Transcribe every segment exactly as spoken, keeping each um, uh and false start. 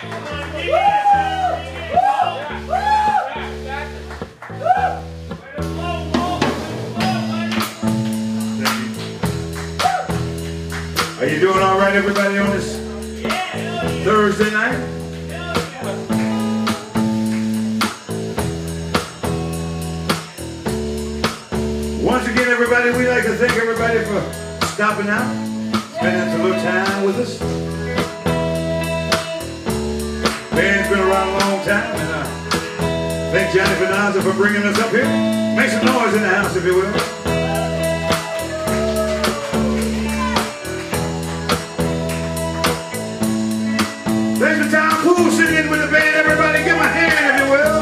Are you doing all right, everybody, on this Thursday night? Once again, everybody, we'd like to thank everybody for stopping out, spending some little time with us. Band's been around a long time, and uh, thank Johnny Vernazza for bringing us up here. Make some noise in the house, if you will. Thanks for Tom Poole sitting in with the band. Everybody, give him a hand, if you will.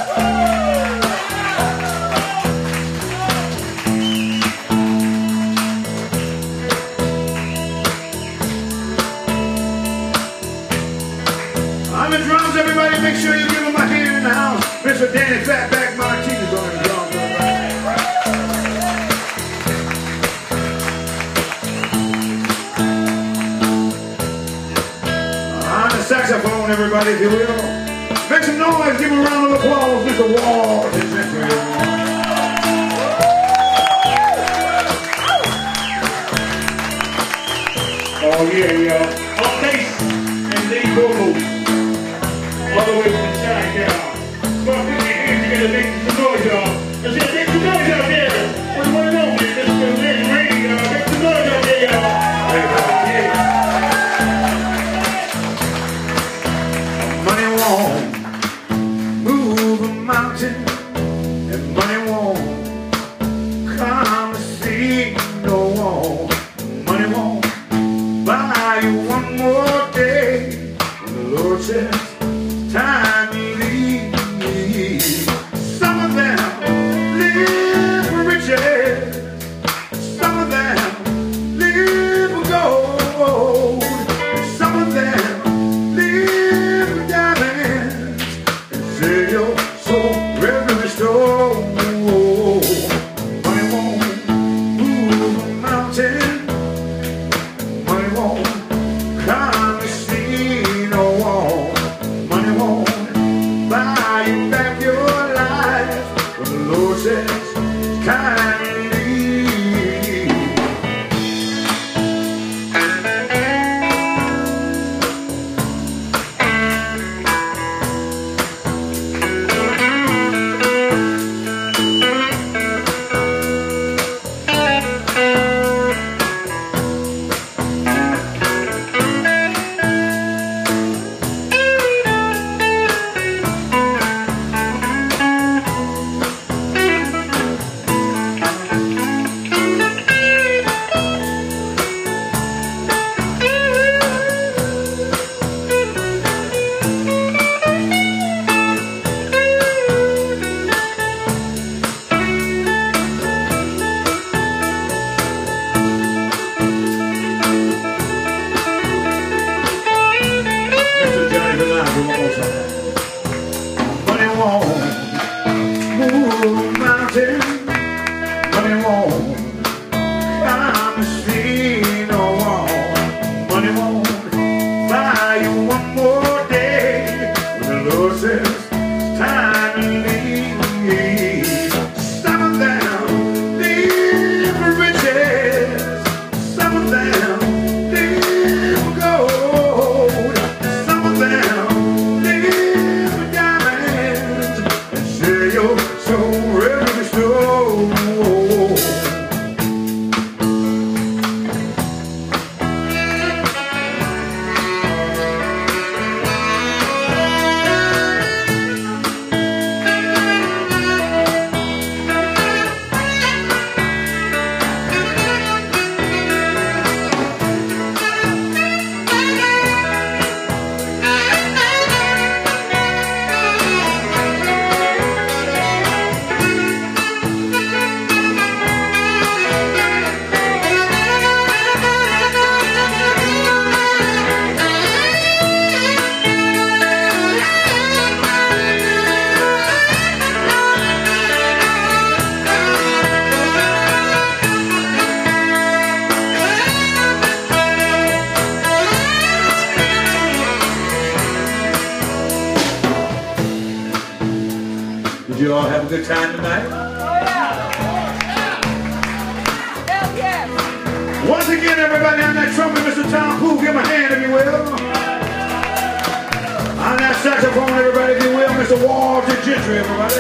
On the drums, everybody, make sure you give him a hand in the house. Mister Danny Fatback Martinez on the drums, everybody. On the saxophone, everybody, if you will. Make some noise, give him a round of applause, Mister Wall. Oh yeah, yeah. On bass and lead vocals. All the way from the side down. Come on, put your hands together, make some noise, y'all. Let's just make some noise out there. What's going on, man? This is the rain, rain, y'all. Make some noise out there, y'all. Yeah. Money won't move a mountain, and money won't come to see no one. Money won't buy you one more day when the Lord says time to leave. Some of them live for riches, some of them live for gold, some of them live for diamonds and sell your soul every restored. Money won't move a mountain, money won't come to see no one, money won't you all have a good time tonight. Once again, everybody on that trumpet, Mister Tom Poole, give him a hand if you will. On that saxophone, everybody, if you will, Mister Walter Gentry, everybody.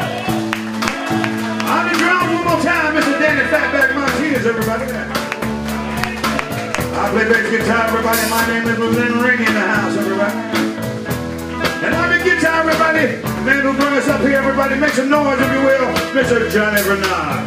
On the drums, one more time, Mister Danny Fatback Martinez, everybody. I play bass guitar, everybody. My name is Lynn Ring in the house, everybody. And on the guitar, everybody, the man who brought us up here, everybody, make some noise, if you will, Mister Johnny Vernazza.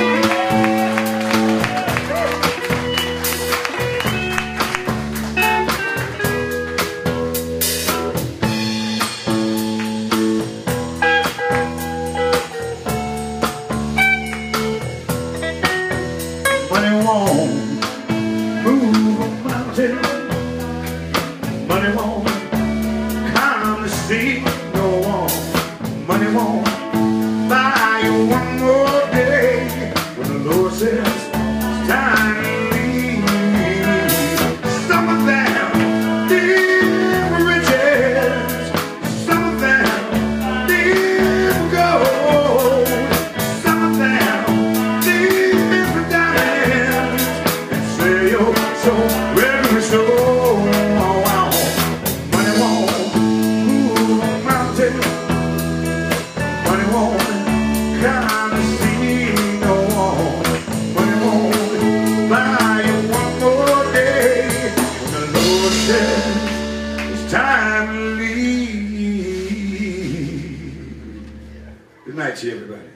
Money won't move a mountain. Money won't calm the sea. No one. Money won't buy you one more day. When the Lord says it's time to leave. Some of them live riches. Some of them live gold. Some of them live diamonds. So every soul, wow, money won't move a mountain. Money won't calm the sea, no more. Money won't buy you one more day. When the Lord says it's time to leave. Good night to you, everybody.